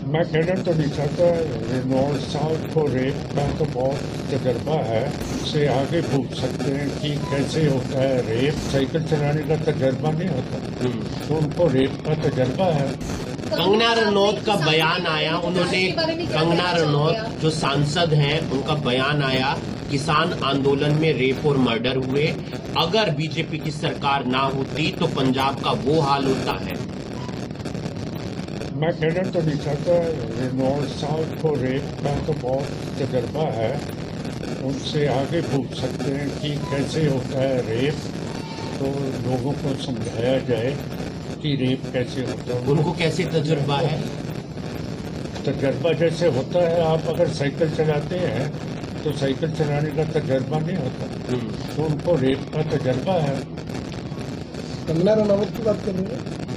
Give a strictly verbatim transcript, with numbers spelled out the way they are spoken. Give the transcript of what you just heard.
मैं कहना तो नहीं चाहता, रेनॉल्ड साहब को रेप का तो बहुत तजर्बा है, उससे आगे पूछ सकते हैं कि कैसे होता है रेप। साइकिल चलाने का तजर्बा नहीं होता, तो उनको रेप का तजर्बा है। कंगना रनौत का बयान आया, उन्होंने कंगना रनौत जो सांसद हैं उनका बयान आया, किसान आंदोलन में रेप और मर्डर हुए, अगर बीजेपी की सरकार ना होती तो पंजाब का वो हाल होता है। मैं कहना तो नहीं चाहता, रेनॉल्ड साहब को रेप का तो बहुत तजर्बा है, उनसे आगे पूछ सकते हैं कि कैसे होता है रेप, तो लोगों को समझाया जाए कि रेप कैसे होता है। उनको कैसे तजुर्बा है? तजर्बा जैसे होता है, आप अगर साइकिल चलाते हैं तो साइकिल चलाने का तजर्बा नहीं होता, तो उनको रेप का तजर्बा है। कंगना रनौत की बात कर रहे हैं।